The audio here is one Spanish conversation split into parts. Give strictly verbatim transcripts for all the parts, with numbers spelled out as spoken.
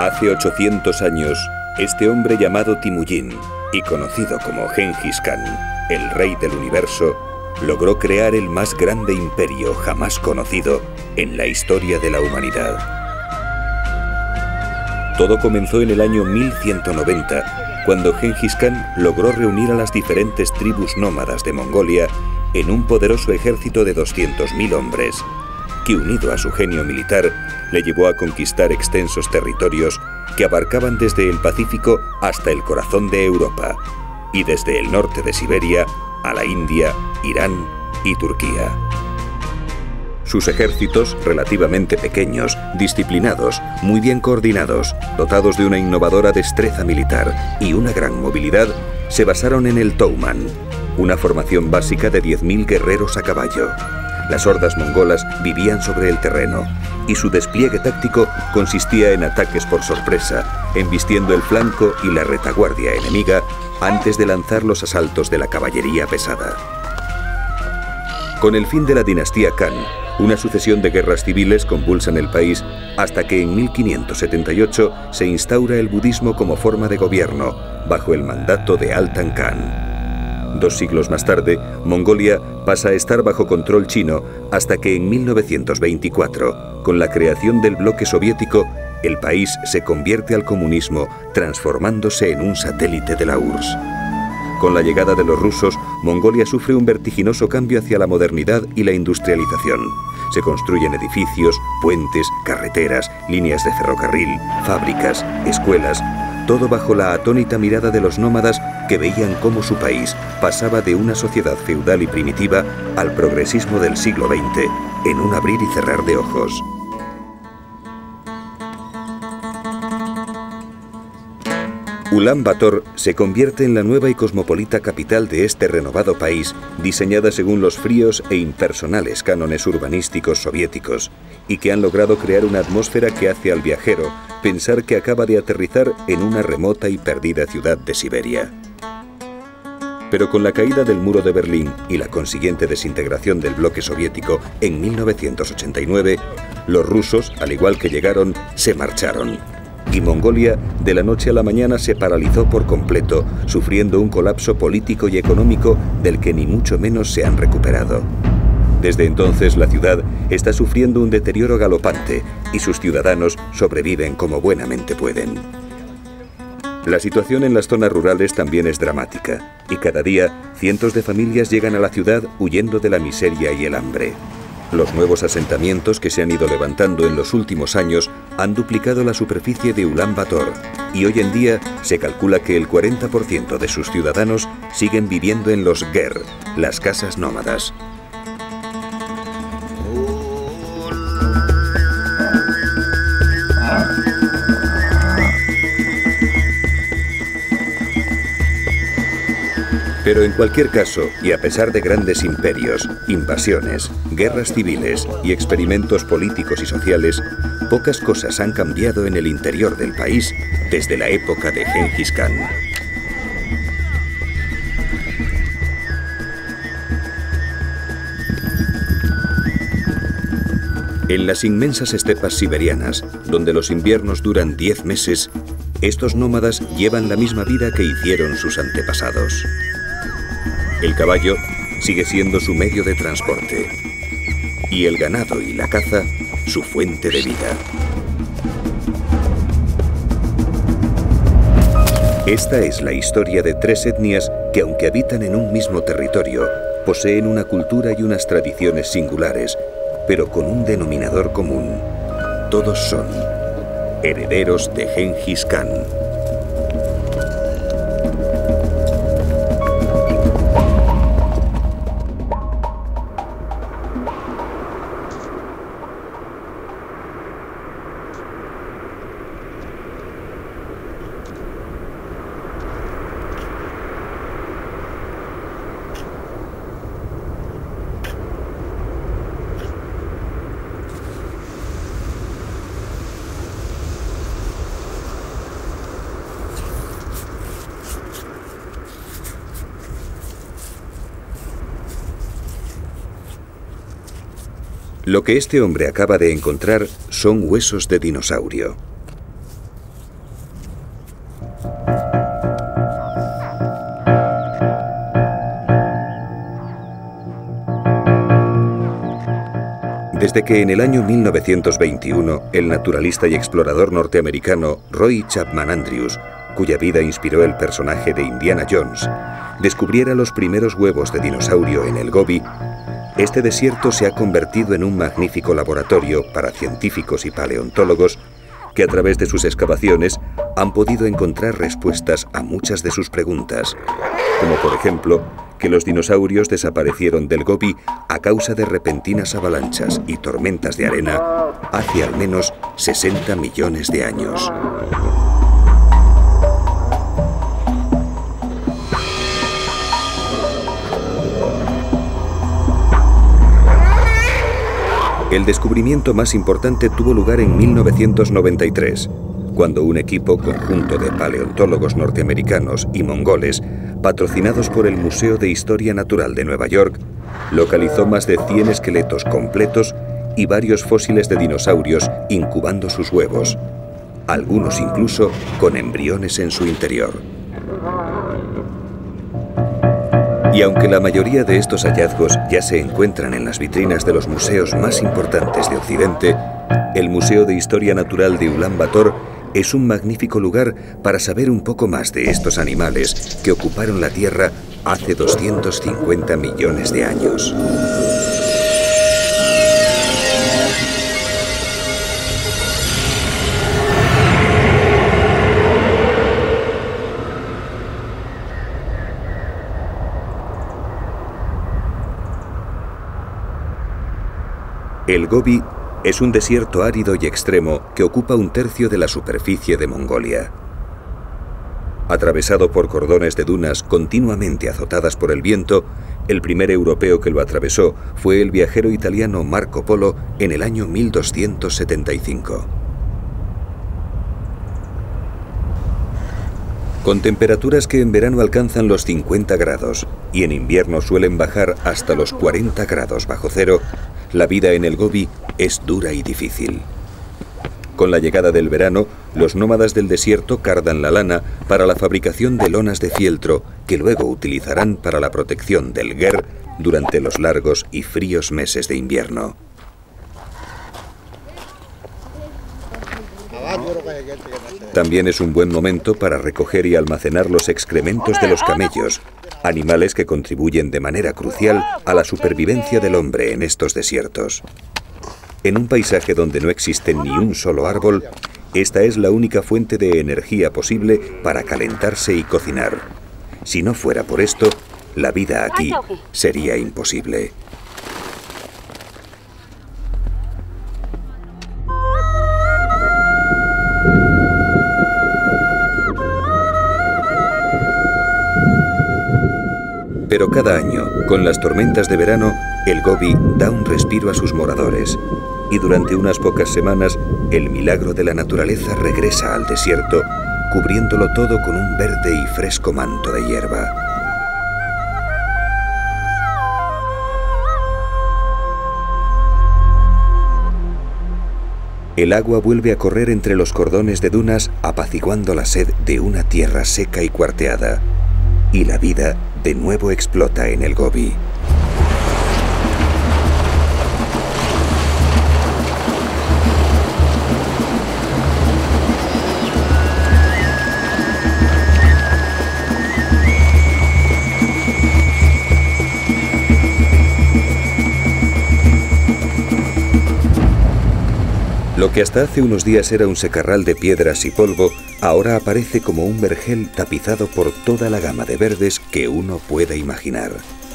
Hace ochocientos años, este hombre llamado Temujin, y conocido como Gengis Khan, el rey del universo, logró crear el más grande imperio jamás conocido en la historia de la humanidad. Todo comenzó en el año mil ciento noventa, cuando Gengis Khan logró reunir a las diferentes tribus nómadas de Mongolia en un poderoso ejército de doscientos mil hombres, que unido a su genio militar, le llevó a conquistar extensos territorios que abarcaban desde el Pacífico hasta el corazón de Europa, y desde el norte de Siberia a la India, Irán y Turquía. Sus ejércitos, relativamente pequeños, disciplinados, muy bien coordinados, dotados de una innovadora destreza militar y una gran movilidad, se basaron en el Touman, una formación básica de diez mil guerreros a caballo. Las hordas mongolas vivían sobre el terreno, y su despliegue táctico consistía en ataques por sorpresa, embistiendo el flanco y la retaguardia enemiga antes de lanzar los asaltos de la caballería pesada. Con el fin de la dinastía Khan, una sucesión de guerras civiles convulsan el país hasta que en mil quinientos setenta y ocho se instaura el budismo como forma de gobierno, bajo el mandato de Altan Khan. Dos siglos más tarde, Mongolia pasa a estar bajo control chino hasta que en mil novecientos veinticuatro, con la creación del bloque soviético, el país se convierte al comunismo, transformándose en un satélite de la U R S S. Con la llegada de los rusos, Mongolia sufre un vertiginoso cambio hacia la modernidad y la industrialización. Se construyen edificios, puentes, carreteras, líneas de ferrocarril, fábricas, escuelas, todo bajo la atónita mirada de los nómadas que veían cómo su país pasaba de una sociedad feudal y primitiva al progresismo del siglo veinte, en un abrir y cerrar de ojos. Ulán Bator se convierte en la nueva y cosmopolita capital de este renovado país, diseñada según los fríos e impersonales cánones urbanísticos soviéticos, y que han logrado crear una atmósfera que hace al viajero pensar que acaba de aterrizar en una remota y perdida ciudad de Siberia. Pero con la caída del muro de Berlín y la consiguiente desintegración del bloque soviético en mil novecientos ochenta y nueve, los rusos, al igual que llegaron, se marcharon. Y Mongolia, de la noche a la mañana, se paralizó por completo, sufriendo un colapso político y económico del que ni mucho menos se han recuperado. Desde entonces, la ciudad está sufriendo un deterioro galopante y sus ciudadanos sobreviven como buenamente pueden. La situación en las zonas rurales también es dramática, y cada día cientos de familias llegan a la ciudad huyendo de la miseria y el hambre. Los nuevos asentamientos que se han ido levantando en los últimos años han duplicado la superficie de Ulán Bator, y hoy en día se calcula que el cuarenta por ciento de sus ciudadanos siguen viviendo en los ger, las casas nómadas. Pero en cualquier caso, y a pesar de grandes imperios, invasiones, guerras civiles y experimentos políticos y sociales, pocas cosas han cambiado en el interior del país desde la época de Gengis Khan. En las inmensas estepas siberianas, donde los inviernos duran diez meses, estos nómadas llevan la misma vida que hicieron sus antepasados. El caballo sigue siendo su medio de transporte, y el ganado y la caza su fuente de vida. Esta es la historia de tres etnias que, aunque habitan en un mismo territorio, poseen una cultura y unas tradiciones singulares, pero con un denominador común. Todos son herederos de Gengis Khan. Lo que este hombre acaba de encontrar son huesos de dinosaurio. Desde que en el año mil novecientos veintiuno el naturalista y explorador norteamericano Roy Chapman Andrews, cuya vida inspiró el personaje de Indiana Jones, descubriera los primeros huevos de dinosaurio en el Gobi, este desierto se ha convertido en un magnífico laboratorio para científicos y paleontólogos que a través de sus excavaciones han podido encontrar respuestas a muchas de sus preguntas, como por ejemplo que los dinosaurios desaparecieron del Gobi a causa de repentinas avalanchas y tormentas de arena hace al menos sesenta millones de años. El descubrimiento más importante tuvo lugar en mil novecientos noventa y tres, cuando un equipo conjunto de paleontólogos norteamericanos y mongoles, patrocinados por el Museo de Historia Natural de Nueva York, localizó más de cien esqueletos completos y varios fósiles de dinosaurios incubando sus huevos, algunos incluso con embriones en su interior. Y aunque la mayoría de estos hallazgos ya se encuentran en las vitrinas de los museos más importantes de Occidente, el Museo de Historia Natural de Ulan Bator es un magnífico lugar para saber un poco más de estos animales que ocuparon la Tierra hace doscientos cincuenta millones de años. El Gobi es un desierto árido y extremo que ocupa un tercio de la superficie de Mongolia. Atravesado por cordones de dunas continuamente azotadas por el viento, el primer europeo que lo atravesó fue el viajero italiano Marco Polo en el año mil doscientos setenta y cinco. Con temperaturas que en verano alcanzan los cincuenta grados y en invierno suelen bajar hasta los cuarenta grados bajo cero, la vida en el Gobi es dura y difícil. Con la llegada del verano, los nómadas del desierto cardan la lana para la fabricación de lonas de fieltro que luego utilizarán para la protección del ger durante los largos y fríos meses de invierno. También es un buen momento para recoger y almacenar los excrementos de los camellos, animales que contribuyen de manera crucial a la supervivencia del hombre en estos desiertos. En un paisaje donde no existe ni un solo árbol, esta es la única fuente de energía posible para calentarse y cocinar. Si no fuera por esto, la vida aquí sería imposible. Pero cada año, con las tormentas de verano, el Gobi da un respiro a sus moradores. Y durante unas pocas semanas, el milagro de la naturaleza regresa al desierto, cubriéndolo todo con un verde y fresco manto de hierba. El agua vuelve a correr entre los cordones de dunas, apaciguando la sed de una tierra seca y cuarteada. Y la vida de nuevo explota en el Gobi. Lo que hasta hace unos días era un secarral de piedras y polvo, ahora aparece como un vergel tapizado por toda la gama de verdes que uno pueda imaginar.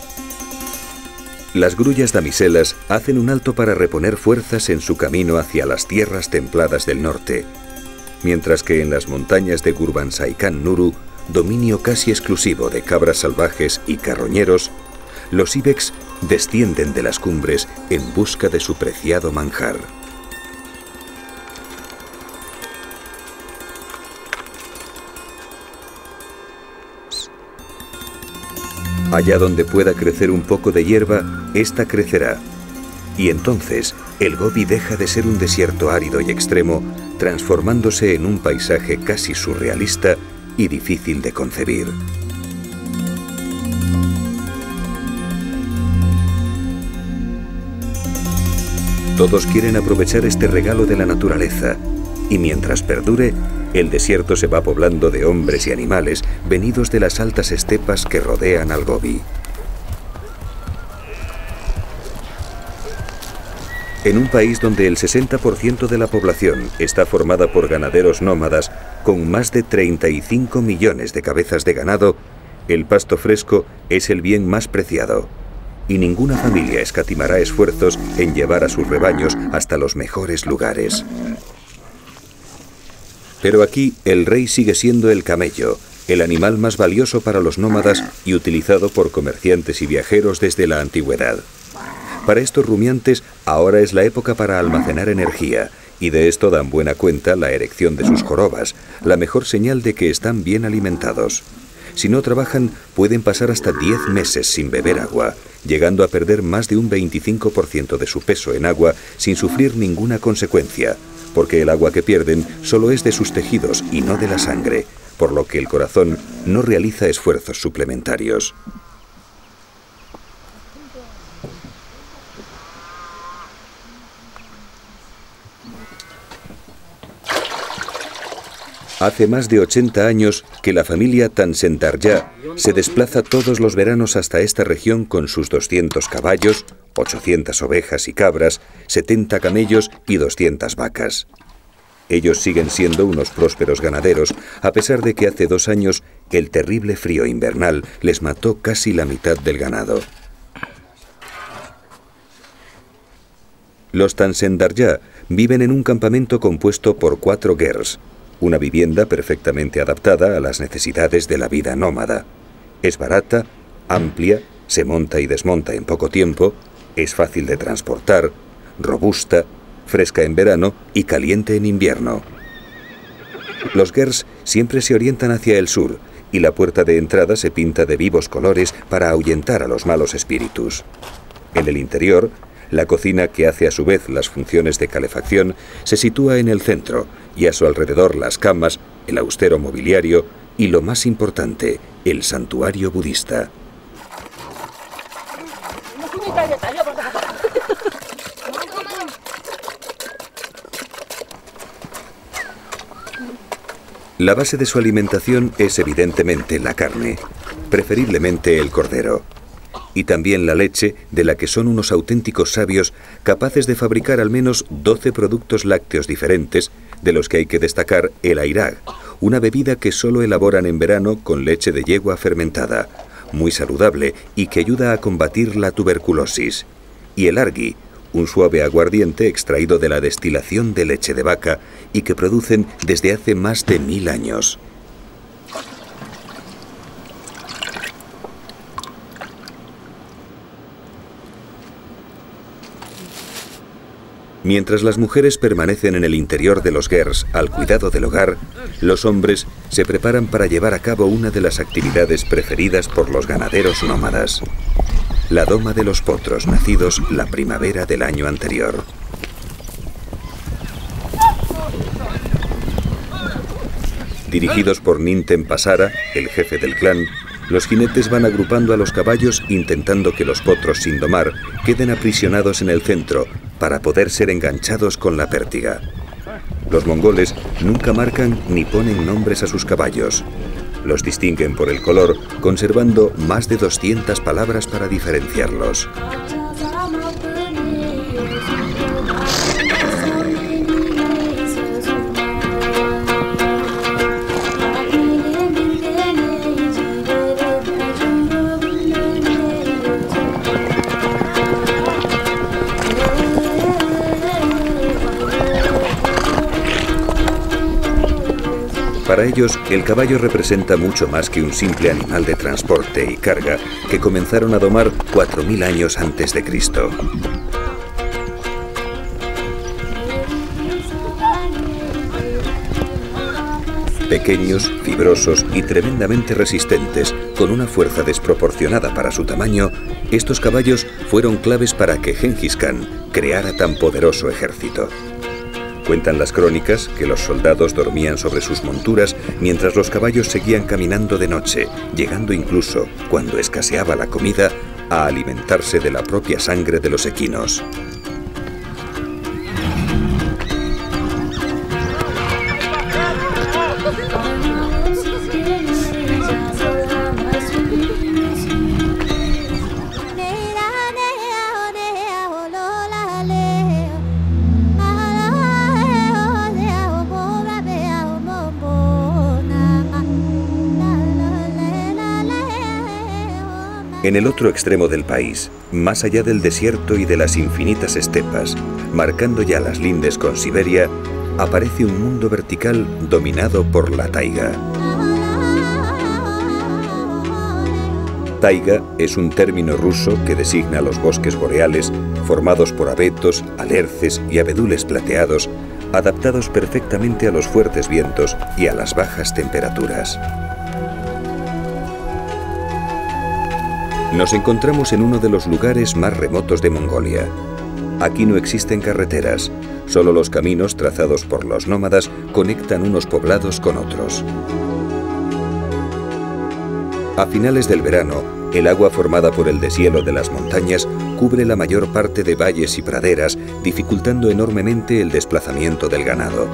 Las grullas damiselas hacen un alto para reponer fuerzas en su camino hacia las tierras templadas del norte, mientras que en las montañas de Gurbansaikan Nuru, dominio casi exclusivo de cabras salvajes y carroñeros, los ibex descienden de las cumbres en busca de su preciado manjar. Allá donde pueda crecer un poco de hierba, ésta crecerá. Y entonces, el Gobi deja de ser un desierto árido y extremo, transformándose en un paisaje casi surrealista y difícil de concebir. Todos quieren aprovechar este regalo de la naturaleza, y mientras perdure, el desierto se va poblando de hombres y animales venidos de las altas estepas que rodean al Gobi. En un país donde el sesenta por ciento de la población está formada por ganaderos nómadas, con más de treinta y cinco millones de cabezas de ganado, el pasto fresco es el bien más preciado, y ninguna familia escatimará esfuerzos en llevar a sus rebaños hasta los mejores lugares. Pero aquí el rey sigue siendo el camello, el animal más valioso para los nómadas y utilizado por comerciantes y viajeros desde la antigüedad. Para estos rumiantes, ahora es la época para almacenar energía, y de esto dan buena cuenta la erección de sus jorobas, la mejor señal de que están bien alimentados. Si no trabajan, pueden pasar hasta diez meses sin beber agua, llegando a perder más de un veinticinco por ciento de su peso en agua sin sufrir ninguna consecuencia, porque el agua que pierden solo es de sus tejidos y no de la sangre, por lo que el corazón no realiza esfuerzos suplementarios. Hace más de ochenta años que la familia Tansendarya se desplaza todos los veranos hasta esta región con sus doscientos caballos, ochocientas ovejas y cabras, setenta camellos y doscientas vacas. Ellos siguen siendo unos prósperos ganaderos, a pesar de que hace dos años el terrible frío invernal les mató casi la mitad del ganado. Los Tansendarya viven en un campamento compuesto por cuatro gers, una vivienda perfectamente adaptada a las necesidades de la vida nómada. Es barata, amplia, se monta y desmonta en poco tiempo, es fácil de transportar, robusta, fresca en verano y caliente en invierno. Los gers siempre se orientan hacia el sur y la puerta de entrada se pinta de vivos colores para ahuyentar a los malos espíritus. En el interior, la cocina, que hace a su vez las funciones de calefacción, se sitúa en el centro y a su alrededor las camas, el austero mobiliario y, lo más importante, el santuario budista. La base de su alimentación es evidentemente la carne, preferiblemente el cordero, y también la leche, de la que son unos auténticos sabios capaces de fabricar al menos doce productos lácteos diferentes, de los que hay que destacar el airag, una bebida que solo elaboran en verano con leche de yegua fermentada, muy saludable y que ayuda a combatir la tuberculosis, y el argi, un suave aguardiente extraído de la destilación de leche de vaca y que producen desde hace más de mil años. Mientras las mujeres permanecen en el interior de los gers al cuidado del hogar, los hombres se preparan para llevar a cabo una de las actividades preferidas por los ganaderos nómadas: la doma de los potros nacidos la primavera del año anterior. Dirigidos por Ninten Pasara, el jefe del clan, los jinetes van agrupando a los caballos intentando que los potros sin domar queden aprisionados en el centro para poder ser enganchados con la pértiga. Los mongoles nunca marcan ni ponen nombres a sus caballos. Los distinguen por el color, conservando más de doscientas palabras para diferenciarlos. Para ellos, el caballo representa mucho más que un simple animal de transporte y carga que comenzaron a domar cuatro mil años antes de Cristo. Pequeños, fibrosos y tremendamente resistentes, con una fuerza desproporcionada para su tamaño, estos caballos fueron claves para que Gengis Khan creara tan poderoso ejército. Cuentan las crónicas que los soldados dormían sobre sus monturas mientras los caballos seguían caminando de noche, llegando incluso, cuando escaseaba la comida, a alimentarse de la propia sangre de los equinos. En el otro extremo del país, más allá del desierto y de las infinitas estepas, marcando ya las lindes con Siberia, aparece un mundo vertical dominado por la taiga. Taiga es un término ruso que designa los bosques boreales formados por abetos, alerces y abedules plateados, adaptados perfectamente a los fuertes vientos y a las bajas temperaturas. Nos encontramos en uno de los lugares más remotos de Mongolia. Aquí no existen carreteras, solo los caminos trazados por los nómadas conectan unos poblados con otros. A finales del verano, el agua formada por el deshielo de las montañas cubre la mayor parte de valles y praderas, dificultando enormemente el desplazamiento del ganado.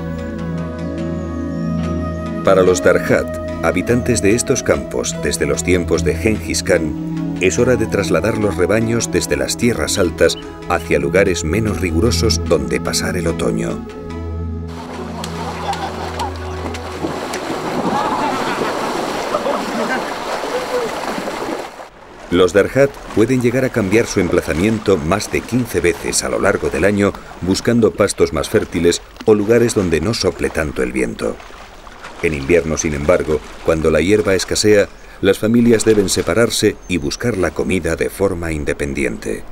Para los Darjat, habitantes de estos campos desde los tiempos de Genghis Khan, es hora de trasladar los rebaños desde las tierras altas hacia lugares menos rigurosos donde pasar el otoño. Los Darjat pueden llegar a cambiar su emplazamiento más de quince veces a lo largo del año buscando pastos más fértiles o lugares donde no sople tanto el viento. En invierno, sin embargo, cuando la hierba escasea, las familias deben separarse y buscar la comida de forma independiente.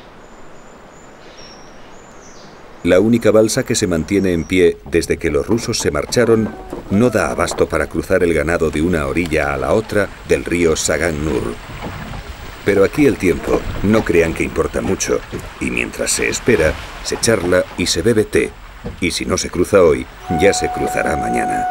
La única balsa que se mantiene en pie desde que los rusos se marcharon no da abasto para cruzar el ganado de una orilla a la otra del río Sagan Nur. Pero aquí el tiempo no crean que importa mucho, y mientras se espera, se charla y se bebe té, y si no se cruza hoy, ya se cruzará mañana.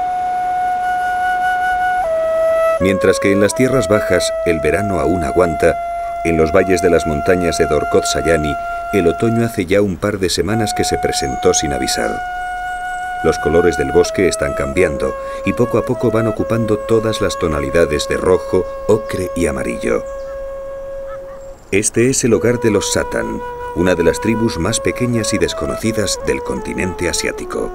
Mientras que en las tierras bajas el verano aún aguanta, en los valles de las montañas de Dorkot Sayani el otoño hace ya un par de semanas que se presentó sin avisar. Los colores del bosque están cambiando y poco a poco van ocupando todas las tonalidades de rojo, ocre y amarillo. Este es el hogar de los Satan, una de las tribus más pequeñas y desconocidas del continente asiático.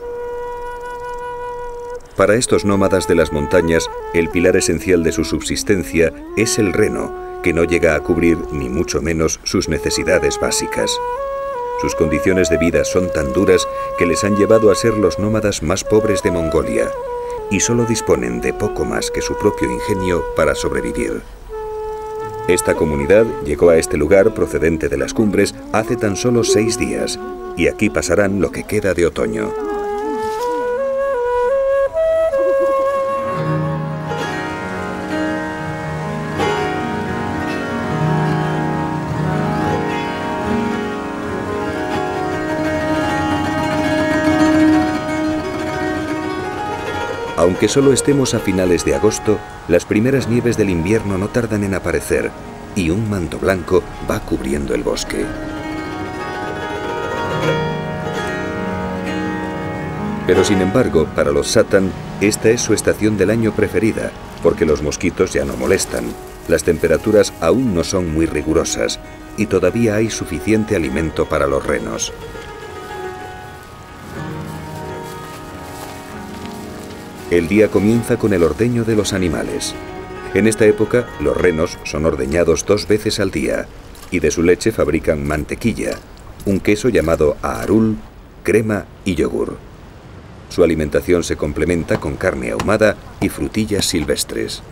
Para estos nómadas de las montañas, el pilar esencial de su subsistencia es el reno, que no llega a cubrir ni mucho menos sus necesidades básicas. Sus condiciones de vida son tan duras que les han llevado a ser los nómadas más pobres de Mongolia, y solo disponen de poco más que su propio ingenio para sobrevivir. Esta comunidad llegó a este lugar procedente de las cumbres hace tan solo seis días, y aquí pasarán lo que queda de otoño. Aunque solo estemos a finales de agosto, las primeras nieves del invierno no tardan en aparecer y un manto blanco va cubriendo el bosque. Pero sin embargo, para los Satan, esta es su estación del año preferida, porque los mosquitos ya no molestan, las temperaturas aún no son muy rigurosas y todavía hay suficiente alimento para los renos. El día comienza con el ordeño de los animales. En esta época, los renos son ordeñados dos veces al día y de su leche fabrican mantequilla, un queso llamado aarul, crema y yogur. Su alimentación se complementa con carne ahumada y frutillas silvestres.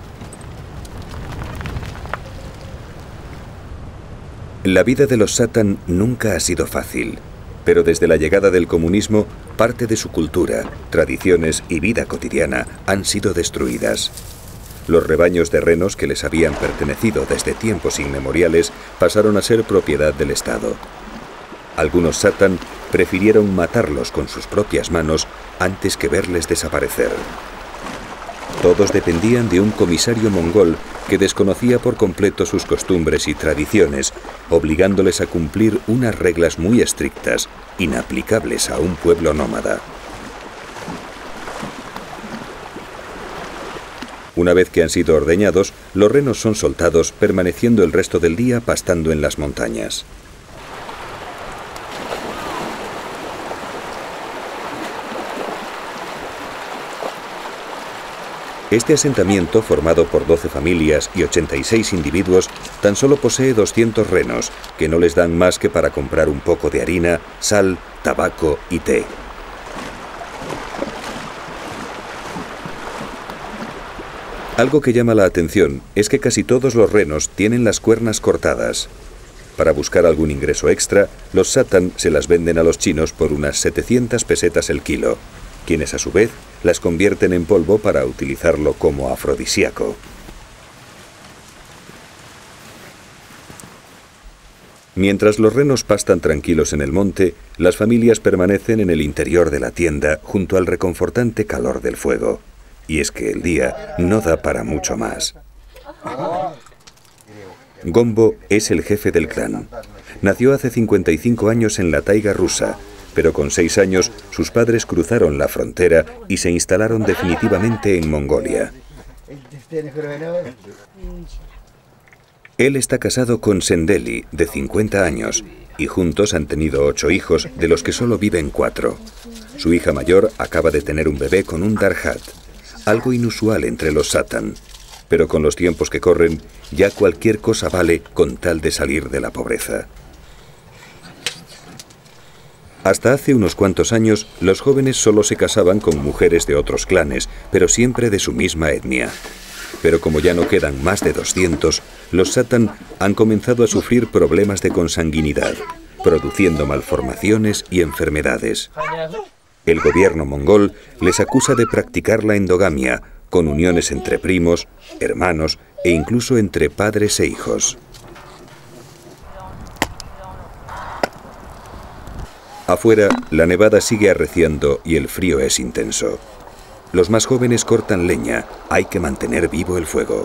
La vida de los Satan nunca ha sido fácil, pero desde la llegada del comunismo, parte de su cultura, tradiciones y vida cotidiana han sido destruidas. Los rebaños de renos que les habían pertenecido desde tiempos inmemoriales pasaron a ser propiedad del Estado. Algunos Satan prefirieron matarlos con sus propias manos antes que verles desaparecer. Todos dependían de un comisario mongol que desconocía por completo sus costumbres y tradiciones, obligándoles a cumplir unas reglas muy estrictas, inaplicables a un pueblo nómada. Una vez que han sido ordeñados, los renos son soltados, permaneciendo el resto del día pastando en las montañas. Este asentamiento, formado por doce familias y ochenta y seis individuos, tan solo posee doscientos renos, que no les dan más que para comprar un poco de harina, sal, tabaco y té. Algo que llama la atención es que casi todos los renos tienen las cuernas cortadas. Para buscar algún ingreso extra, los satan se las venden a los chinos por unas setecientas pesetas el kilo, quienes a su vez las convierten en polvo para utilizarlo como afrodisíaco. Mientras los renos pastan tranquilos en el monte, las familias permanecen en el interior de la tienda junto al reconfortante calor del fuego. Y es que el día no da para mucho más. Gombo es el jefe del clan. Nació hace cincuenta y cinco años en la taiga rusa, pero con seis años sus padres cruzaron la frontera y se instalaron definitivamente en Mongolia. Él está casado con Sendeli, de cincuenta años, y juntos han tenido ocho hijos, de los que solo viven cuatro. Su hija mayor acaba de tener un bebé con un Darhat, algo inusual entre los satan, pero con los tiempos que corren, ya cualquier cosa vale con tal de salir de la pobreza. Hasta hace unos cuantos años, los jóvenes solo se casaban con mujeres de otros clanes, pero siempre de su misma etnia. Pero como ya no quedan más de doscientos, los satan han comenzado a sufrir problemas de consanguinidad, produciendo malformaciones y enfermedades. El gobierno mongol les acusa de practicar la endogamia, con uniones entre primos, hermanos e incluso entre padres e hijos. Afuera, la nevada sigue arreciando y el frío es intenso. Los más jóvenes cortan leña, hay que mantener vivo el fuego.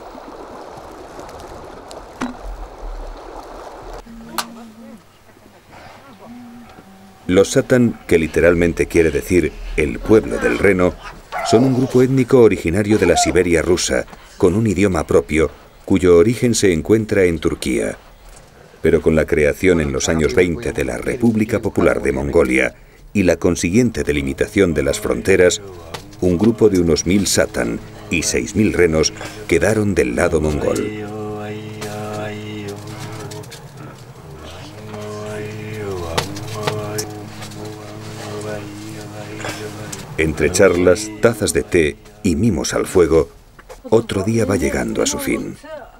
Los satan, que literalmente quiere decir el pueblo del reno, son un grupo étnico originario de la Siberia rusa, con un idioma propio, cuyo origen se encuentra en Turquía. Pero con la creación en los años veinte de la República Popular de Mongolia y la consiguiente delimitación de las fronteras, un grupo de unos mil satan y seis mil renos quedaron del lado mongol. Entre charlas, tazas de té y mimos al fuego, otro día va llegando a su fin.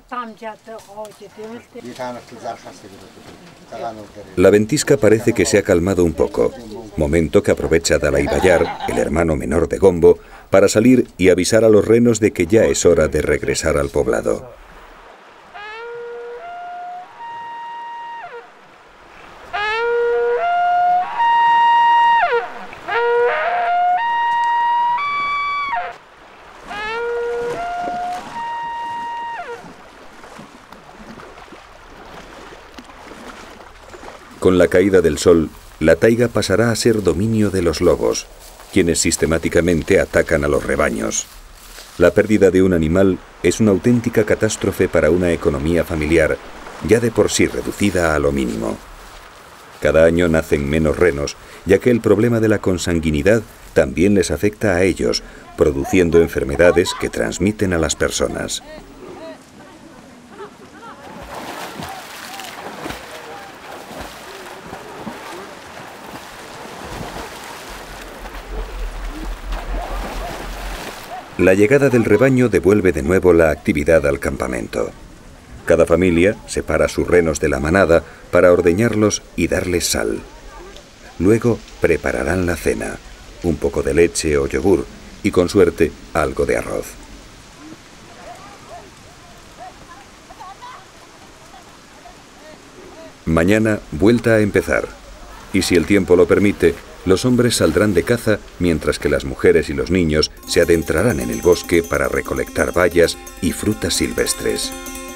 La ventisca parece que se ha calmado un poco, momento que aprovecha Dalai Bayar, el hermano menor de Gombo, para salir y avisar a los renos de que ya es hora de regresar al poblado. Con la caída del sol, la taiga pasará a ser dominio de los lobos, quienes sistemáticamente atacan a los rebaños. La pérdida de un animal es una auténtica catástrofe para una economía familiar, ya de por sí reducida a lo mínimo. Cada año nacen menos renos, ya que el problema de la consanguinidad también les afecta a ellos, produciendo enfermedades que transmiten a las personas. La llegada del rebaño devuelve de nuevo la actividad al campamento. Cada familia separa sus renos de la manada para ordeñarlos y darles sal. Luego prepararán la cena, un poco de leche o yogur y, con suerte, algo de arroz. Mañana vuelta a empezar, y si el tiempo lo permite, los hombres saldrán de caza mientras que las mujeres y los niños se adentrarán en el bosque para recolectar bayas y frutas silvestres.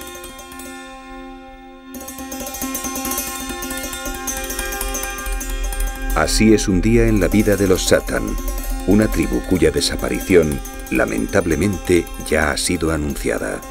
Así es un día en la vida de los satan, una tribu cuya desaparición, lamentablemente, ya ha sido anunciada.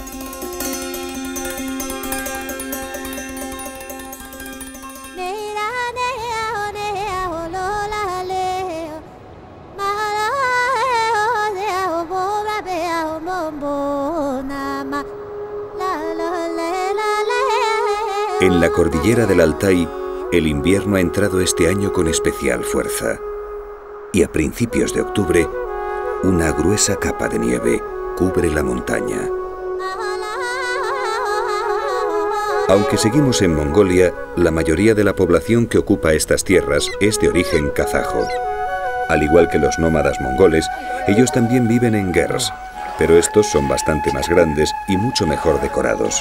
En la cordillera del Altai, el invierno ha entrado este año con especial fuerza. Y a principios de octubre, una gruesa capa de nieve cubre la montaña. Aunque seguimos en Mongolia, la mayoría de la población que ocupa estas tierras es de origen kazajo. Al igual que los nómadas mongoles, ellos también viven en gers, pero estos son bastante más grandes y mucho mejor decorados.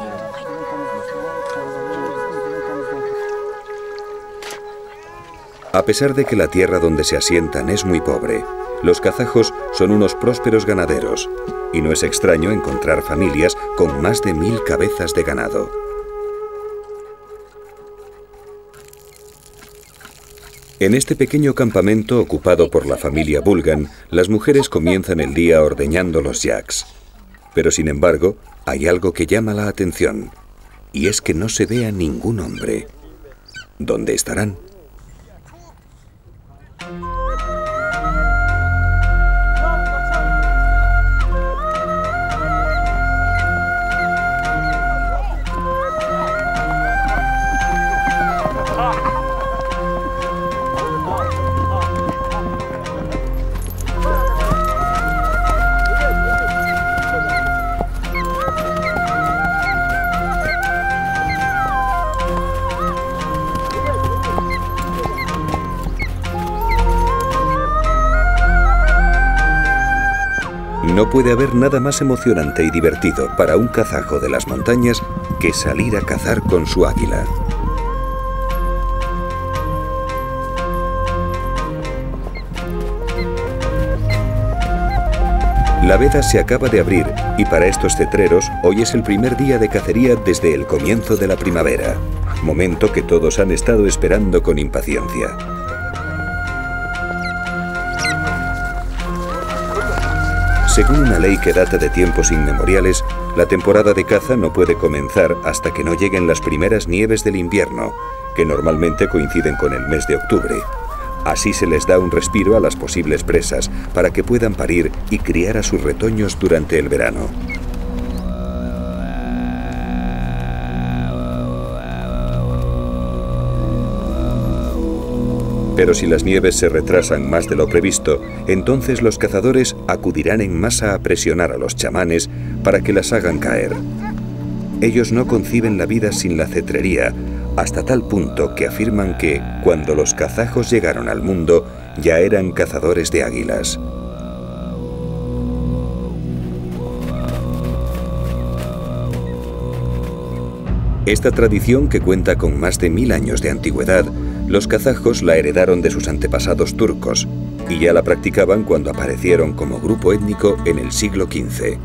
A pesar de que la tierra donde se asientan es muy pobre, los kazajos son unos prósperos ganaderos, y no es extraño encontrar familias con más de mil cabezas de ganado. En este pequeño campamento ocupado por la familia Bulgan, las mujeres comienzan el día ordeñando los yaks. Pero sin embargo, hay algo que llama la atención, y es que no se ve a ningún hombre. ¿Dónde estarán? No puede haber nada más emocionante y divertido para un kazajo de las montañas que salir a cazar con su águila. La veda se acaba de abrir y para estos cetreros hoy es el primer día de cacería desde el comienzo de la primavera, momento que todos han estado esperando con impaciencia. Según una ley que data de tiempos inmemoriales, la temporada de caza no puede comenzar hasta que no lleguen las primeras nieves del invierno, que normalmente coinciden con el mes de octubre. Así se les da un respiro a las posibles presas para que puedan parir y criar a sus retoños durante el verano. Pero si las nieves se retrasan más de lo previsto, entonces los cazadores acudirán en masa a presionar a los chamanes para que las hagan caer. Ellos no conciben la vida sin la cetrería, hasta tal punto que afirman que, cuando los kazajos llegaron al mundo, ya eran cazadores de águilas. Esta tradición, que cuenta con más de mil años de antigüedad, los kazajos la heredaron de sus antepasados turcos y ya la practicaban cuando aparecieron como grupo étnico en el siglo quince.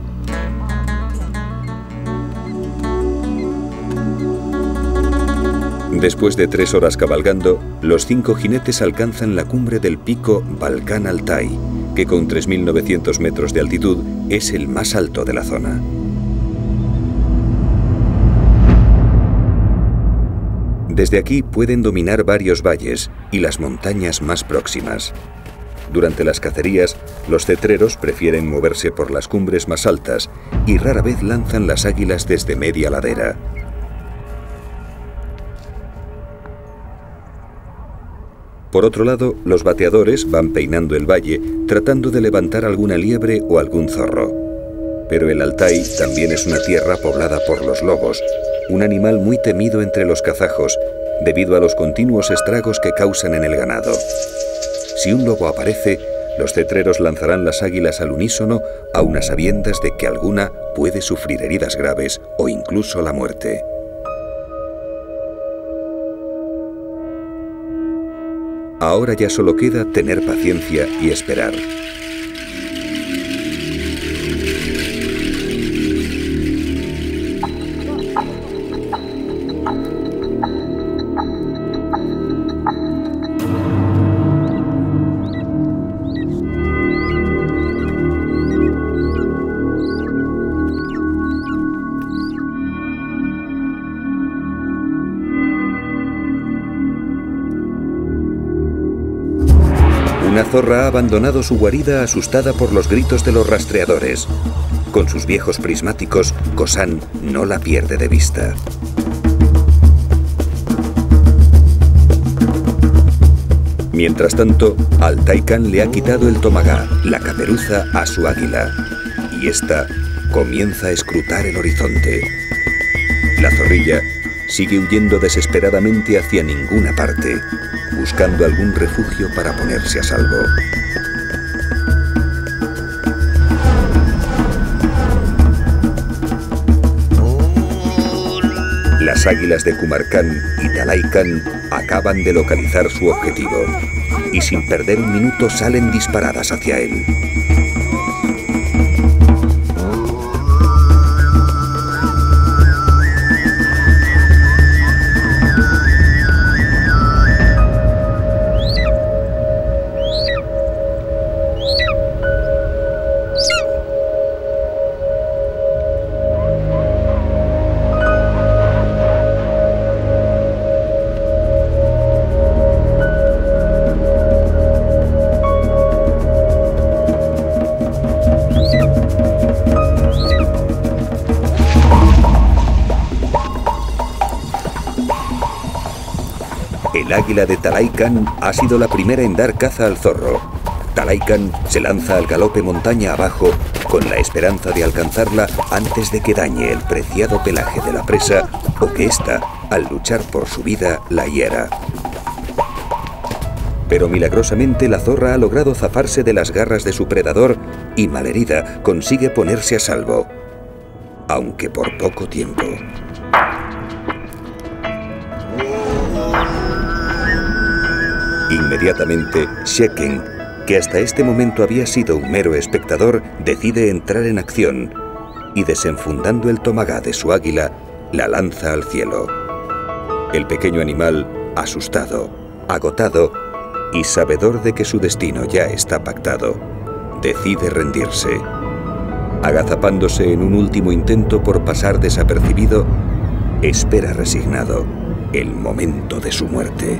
Después de tres horas cabalgando, los cinco jinetes alcanzan la cumbre del pico Balkan Altai, que con tres mil novecientos metros de altitud es el más alto de la zona. Desde aquí pueden dominar varios valles y las montañas más próximas. Durante las cacerías, los cetreros prefieren moverse por las cumbres más altas y rara vez lanzan las águilas desde media ladera. Por otro lado, los bateadores van peinando el valle tratando de levantar alguna liebre o algún zorro. Pero el Altai también es una tierra poblada por los lobos, un animal muy temido entre los kazajos debido a los continuos estragos que causan en el ganado. Si un lobo aparece, los cetreros lanzarán las águilas al unísono, aun a sabiendas de que alguna puede sufrir heridas graves o incluso la muerte. Ahora ya solo queda tener paciencia y esperar. Una zorra ha abandonado su guarida asustada por los gritos de los rastreadores. Con sus viejos prismáticos, Kosan no la pierde de vista. Mientras tanto, Altai Khan le ha quitado el tomagá, la caperuza, a su águila, y ésta comienza a escrutar el horizonte. La zorrilla sigue huyendo desesperadamente hacia ninguna parte, buscando algún refugio para ponerse a salvo. Las águilas de Kumar Khan y Talai Khan acaban de localizar su objetivo y sin perder un minuto salen disparadas hacia él. El águila de Talai Khan ha sido la primera en dar caza al zorro. Talai Khan se lanza al galope montaña abajo con la esperanza de alcanzarla antes de que dañe el preciado pelaje de la presa o que ésta, al luchar por su vida, la hiera. Pero milagrosamente la zorra ha logrado zafarse de las garras de su predador y, malherida, consigue ponerse a salvo, aunque por poco tiempo. Inmediatamente, Sheken, que hasta este momento había sido un mero espectador, decide entrar en acción y, desenfundando el tomagá de su águila, la lanza al cielo. El pequeño animal, asustado, agotado y sabedor de que su destino ya está pactado, decide rendirse. Agazapándose en un último intento por pasar desapercibido, espera resignado el momento de su muerte.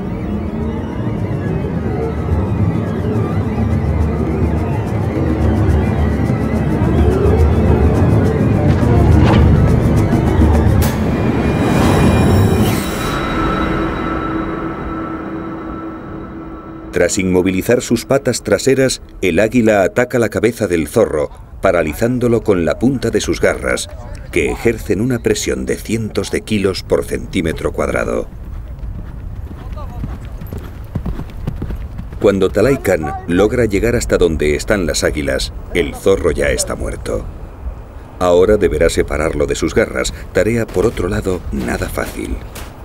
Tras inmovilizar sus patas traseras, el águila ataca la cabeza del zorro, paralizándolo con la punta de sus garras, que ejercen una presión de cientos de kilos por centímetro cuadrado. Cuando Talai Khan logra llegar hasta donde están las águilas, el zorro ya está muerto. Ahora deberá separarlo de sus garras, tarea por otro lado nada fácil.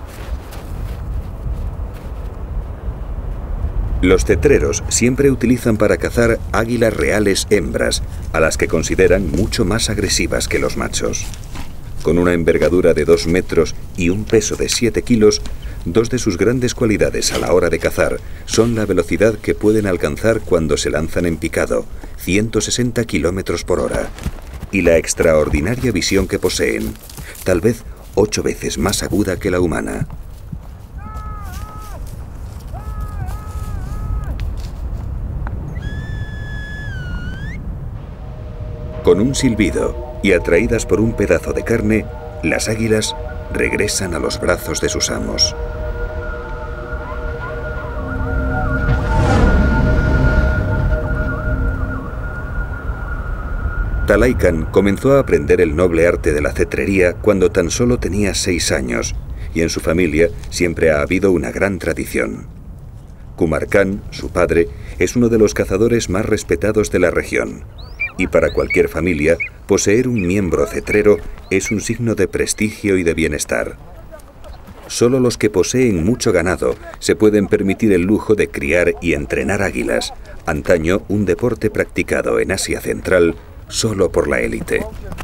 Los cetreros siempre utilizan para cazar águilas reales hembras, a las que consideran mucho más agresivas que los machos. Con una envergadura de dos metros y un peso de siete kilos, dos de sus grandes cualidades a la hora de cazar son la velocidad que pueden alcanzar cuando se lanzan en picado, ciento sesenta kilómetros por hora, y la extraordinaria visión que poseen, tal vez ocho veces más aguda que la humana. Con un silbido y atraídas por un pedazo de carne, las águilas regresan a los brazos de sus amos. Talai Khan comenzó a aprender el noble arte de la cetrería cuando tan solo tenía seis años, y en su familia siempre ha habido una gran tradición. Kumar Khan, su padre, es uno de los cazadores más respetados de la región. Y para cualquier familia, poseer un miembro cetrero es un signo de prestigio y de bienestar. Solo los que poseen mucho ganado se pueden permitir el lujo de criar y entrenar águilas, antaño un deporte practicado en Asia Central solo por la élite.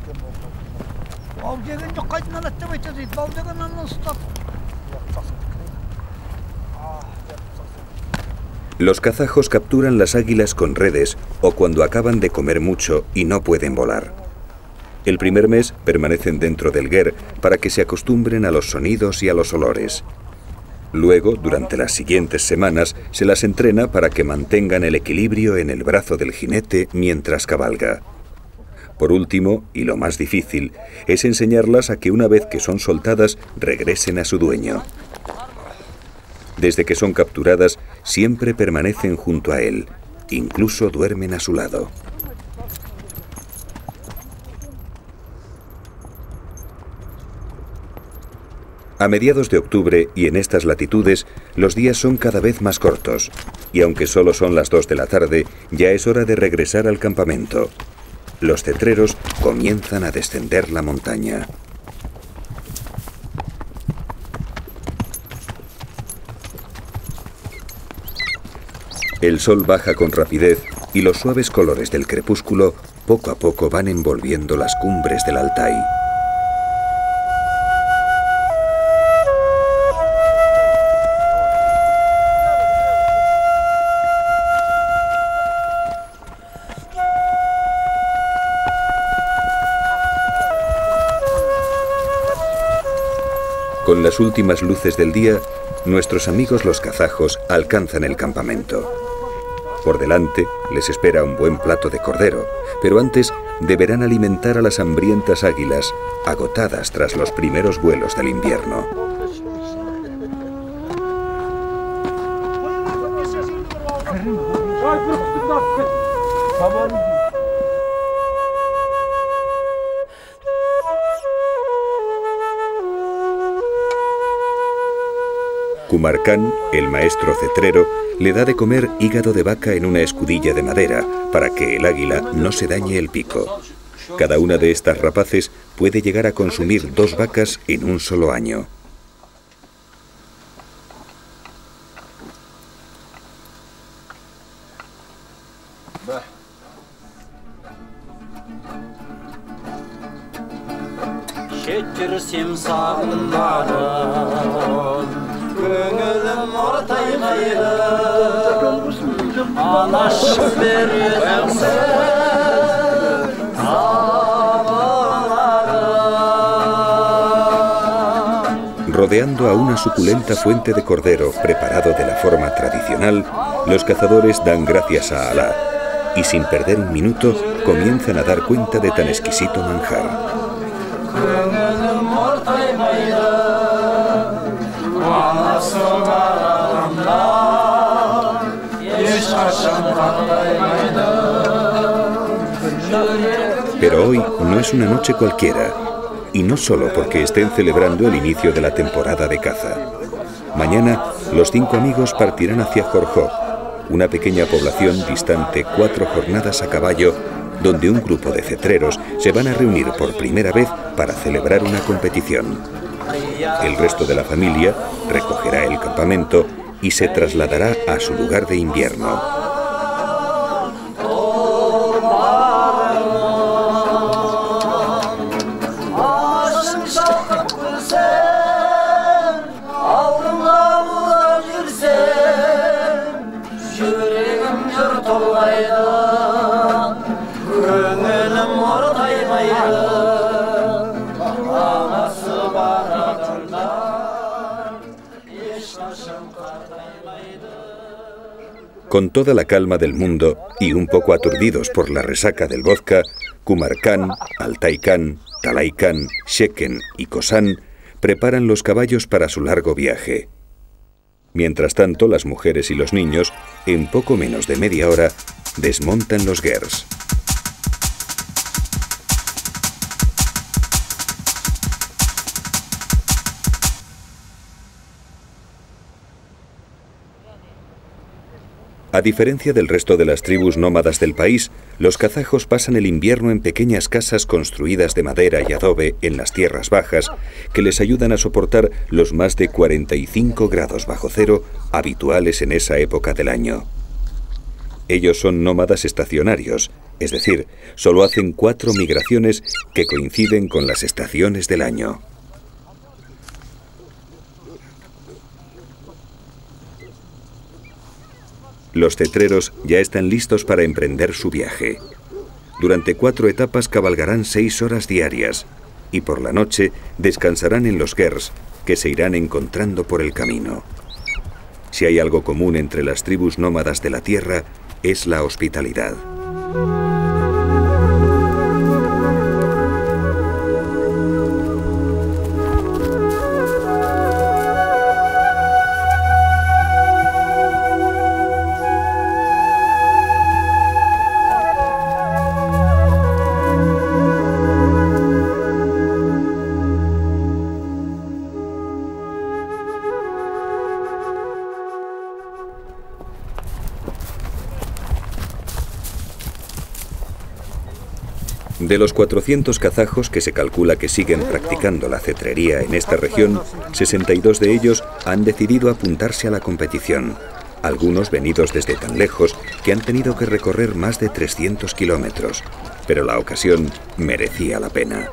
Los kazajos capturan las águilas con redes o cuando acaban de comer mucho y no pueden volar. El primer mes permanecen dentro del ger para que se acostumbren a los sonidos y a los olores. Luego, durante las siguientes semanas, se las entrena para que mantengan el equilibrio en el brazo del jinete mientras cabalga. Por último, y lo más difícil, es enseñarlas a que una vez que son soltadas, regresen a su dueño. Desde que son capturadas, siempre permanecen junto a él, incluso duermen a su lado. A mediados de octubre y en estas latitudes, los días son cada vez más cortos, y aunque solo son las dos de la tarde, ya es hora de regresar al campamento. Los cetreros comienzan a descender la montaña. El sol baja con rapidez y los suaves colores del crepúsculo poco a poco van envolviendo las cumbres del Altai. Con las últimas luces del día, nuestros amigos los kazajos alcanzan el campamento. Por delante les espera un buen plato de cordero, pero antes deberán alimentar a las hambrientas águilas, agotadas tras los primeros vuelos del invierno. Kumar Khan, el maestro cetrero, le da de comer hígado de vaca en una escudilla de madera para que el águila no se dañe el pico. Cada una de estas rapaces puede llegar a consumir dos vacas en un solo año. Rodeando a una suculenta fuente de cordero preparado de la forma tradicional, los cazadores dan gracias a Alá y sin perder un minuto comienzan a dar cuenta de tan exquisito manjar. Pero hoy no es una noche cualquiera, y no solo porque estén celebrando el inicio de la temporada de caza. Mañana, los cinco amigos partirán hacia Jorjó, una pequeña población distante cuatro jornadas a caballo, donde un grupo de cetreros se van a reunir por primera vez para celebrar una competición. El resto de la familia recogerá el campamento y se trasladará a su lugar de invierno. Con toda la calma del mundo y un poco aturdidos por la resaca del vodka, Kumar Khan, Altai Khan, Talai Khan, Sheken y Kosan preparan los caballos para su largo viaje. Mientras tanto, las mujeres y los niños, en poco menos de media hora, desmontan los gers. A diferencia del resto de las tribus nómadas del país, los kazajos pasan el invierno en pequeñas casas construidas de madera y adobe en las tierras bajas, que les ayudan a soportar los más de cuarenta y cinco grados bajo cero habituales en esa época del año. Ellos son nómadas estacionarios, es decir, solo hacen cuatro migraciones que coinciden con las estaciones del año. Los cetreros ya están listos para emprender su viaje. Durante cuatro etapas cabalgarán seis horas diarias y por la noche descansarán en los gers que se irán encontrando por el camino. Si hay algo común entre las tribus nómadas de la tierra, es la hospitalidad. De los cuatrocientos kazajos que se calcula que siguen practicando la cetrería en esta región, sesenta y dos de ellos han decidido apuntarse a la competición. Algunos venidos desde tan lejos que han tenido que recorrer más de trescientos kilómetros. Pero la ocasión merecía la pena.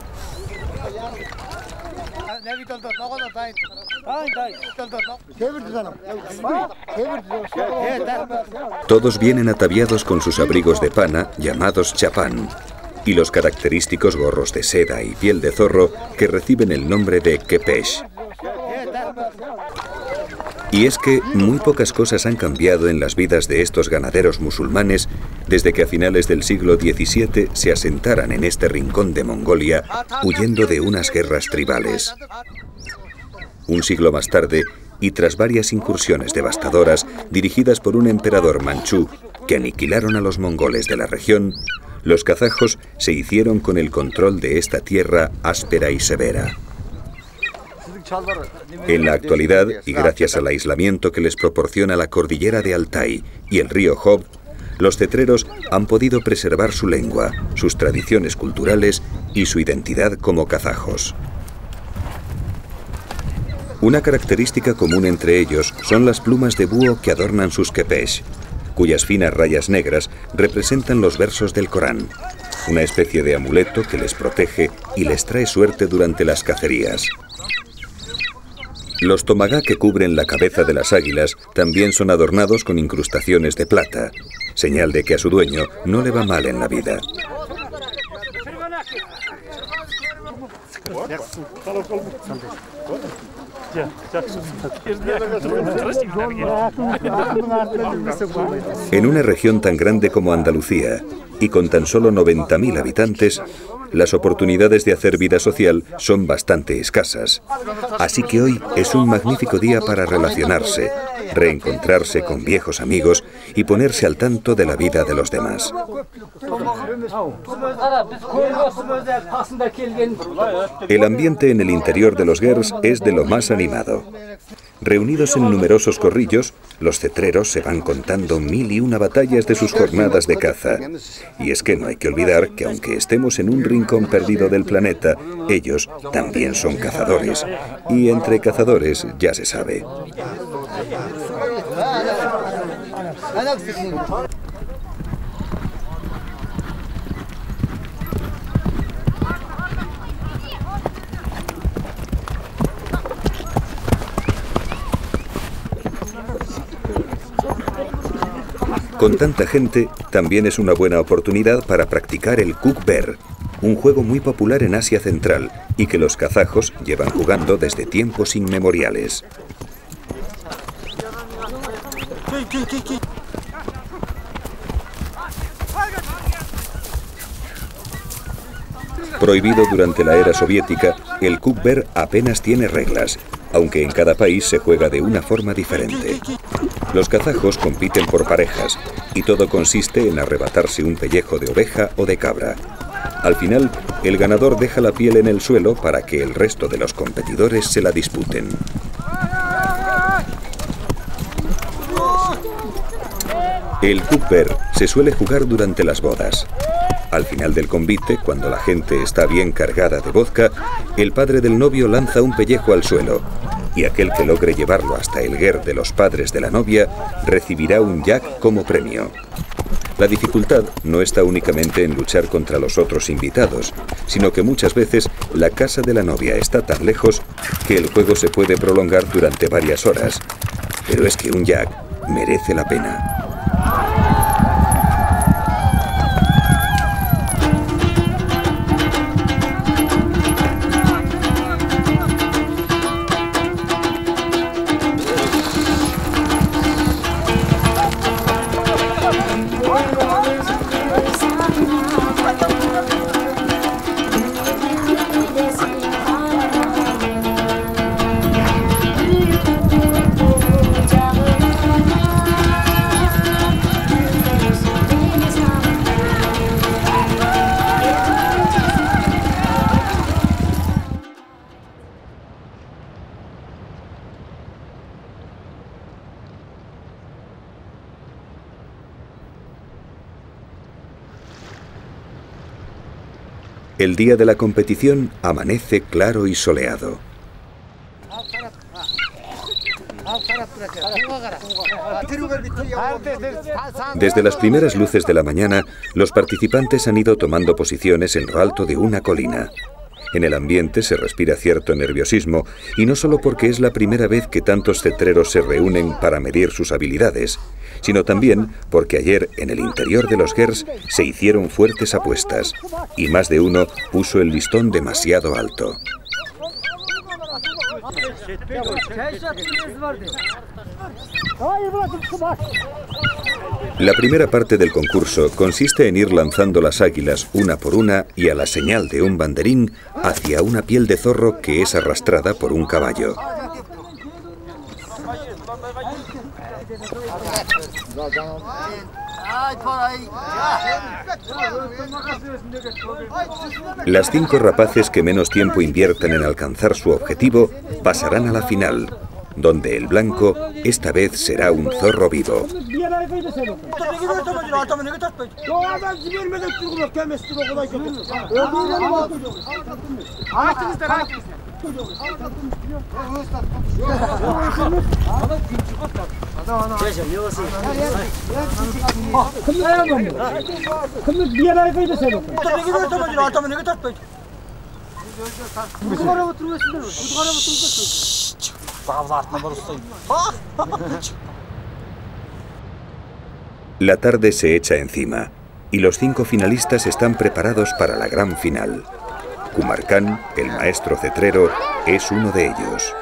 Todos vienen ataviados con sus abrigos de pana, llamados chapán, y los característicos gorros de seda y piel de zorro que reciben el nombre de kepesh. Y es que muy pocas cosas han cambiado en las vidas de estos ganaderos musulmanes desde que a finales del siglo diecisiete se asentaran en este rincón de Mongolia huyendo de unas guerras tribales. Un siglo más tarde, y tras varias incursiones devastadoras dirigidas por un emperador manchú que aniquilaron a los mongoles de la región, los kazajos se hicieron con el control de esta tierra áspera y severa. En la actualidad, y gracias al aislamiento que les proporciona la cordillera de Altai y el río Job, los cetreros han podido preservar su lengua, sus tradiciones culturales y su identidad como kazajos. Una característica común entre ellos son las plumas de búho que adornan sus kepesh, cuyas finas rayas negras representan los versos del Corán, una especie de amuleto que les protege y les trae suerte durante las cacerías. Los tomagá que cubren la cabeza de las águilas también son adornados con incrustaciones de plata, señal de que a su dueño no le va mal en la vida. En una región tan grande como Andalucía y con tan solo noventa mil habitantes, las oportunidades de hacer vida social son bastante escasas. Así que hoy es un magnífico día para relacionarse, reencontrarse con viejos amigos y ponerse al tanto de la vida de los demás. El ambiente en el interior de los gers es de lo más animado. Reunidos en numerosos corrillos, los cetreros se van contando mil y una batallas de sus jornadas de caza. Y es que no hay que olvidar que aunque estemos en un rincón perdido del planeta, ellos también son cazadores. Y entre cazadores ya se sabe. Con tanta gente, también es una buena oportunidad para practicar el kuk-ber, un juego muy popular en Asia Central y que los kazajos llevan jugando desde tiempos inmemoriales. Prohibido durante la era soviética, el kuk-ber apenas tiene reglas, aunque en cada país se juega de una forma diferente. Los kazajos compiten por parejas y todo consiste en arrebatarse un pellejo de oveja o de cabra. Al final, el ganador deja la piel en el suelo para que el resto de los competidores se la disputen. El kuk-ber se suele jugar durante las bodas. Al final del convite, cuando la gente está bien cargada de vodka, el padre del novio lanza un pellejo al suelo y aquel que logre llevarlo hasta el ger de los padres de la novia recibirá un yak como premio. La dificultad no está únicamente en luchar contra los otros invitados, sino que muchas veces la casa de la novia está tan lejos que el juego se puede prolongar durante varias horas. Pero es que un yak merece la pena. El día de la competición amanece claro y soleado. Desde las primeras luces de la mañana, los participantes han ido tomando posiciones en lo alto de una colina. En el ambiente se respira cierto nerviosismo, y no solo porque es la primera vez que tantos cetreros se reúnen para medir sus habilidades, sino también porque ayer en el interior de los Gers se hicieron fuertes apuestas, y más de uno puso el listón demasiado alto. La primera parte del concurso consiste en ir lanzando las águilas una por una y a la señal de un banderín hacia una piel de zorro que es arrastrada por un caballo. Las cinco rapaces que menos tiempo invierten en alcanzar su objetivo pasarán a la final, donde el blanco esta vez será un zorro vivo. La tarde se echa encima y los cinco finalistas están preparados para la gran final. Kumar Khan, el maestro cetrero, es uno de ellos.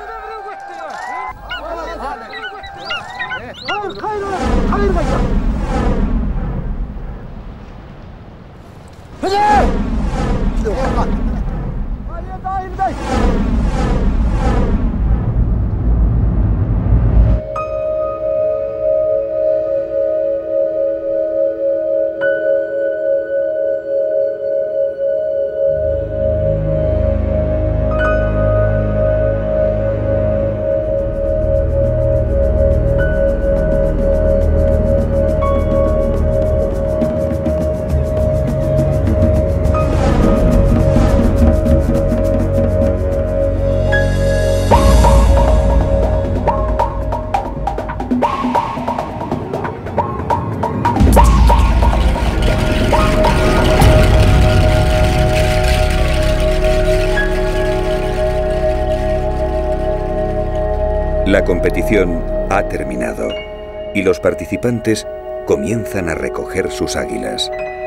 La competición ha terminado y los participantes comienzan a recoger sus águilas.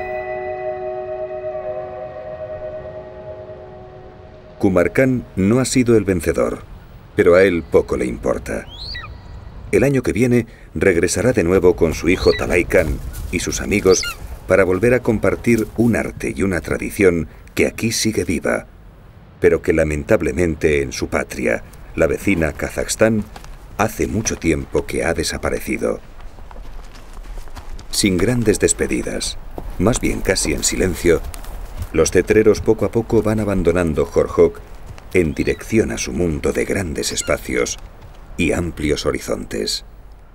Kumar Khan no ha sido el vencedor, pero a él poco le importa. El año que viene regresará de nuevo con su hijo Talai Khan y sus amigos para volver a compartir un arte y una tradición que aquí sigue viva, pero que lamentablemente en su patria, la vecina Kazajstán, hace mucho tiempo que ha desaparecido. Sin grandes despedidas, más bien casi en silencio, los cetreros poco a poco van abandonando Jorjok en dirección a su mundo de grandes espacios y amplios horizontes.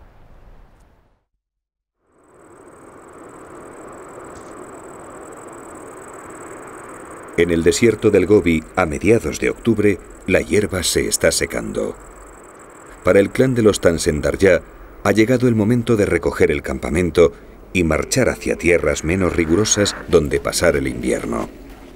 En el desierto del Gobi, a mediados de octubre, la hierba se está secando. Para el clan de los Tansendarya ha llegado el momento de recoger el campamento y marchar hacia tierras menos rigurosas donde pasar el invierno.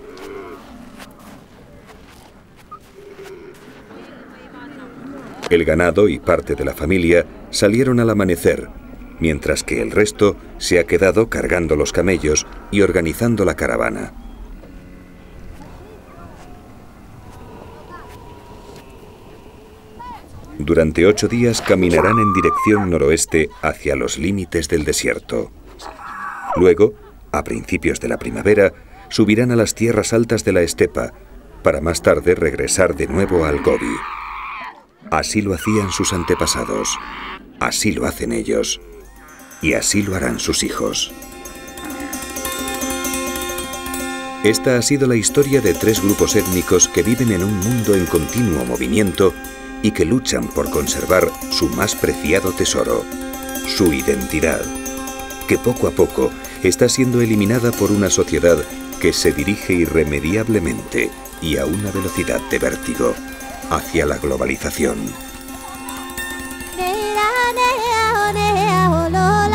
El ganado y parte de la familia salieron al amanecer, mientras que el resto se ha quedado cargando los camellos y organizando la caravana. Durante ocho días caminarán en dirección noroeste hacia los límites del desierto. Luego, a principios de la primavera, subirán a las tierras altas de la estepa, para más tarde regresar de nuevo al Gobi. Así lo hacían sus antepasados, así lo hacen ellos, y así lo harán sus hijos. Esta ha sido la historia de tres grupos étnicos que viven en un mundo en continuo movimiento y que luchan por conservar su más preciado tesoro, su identidad, que poco a poco está siendo eliminada por una sociedad que se dirige irremediablemente y a una velocidad de vértigo hacia la globalización.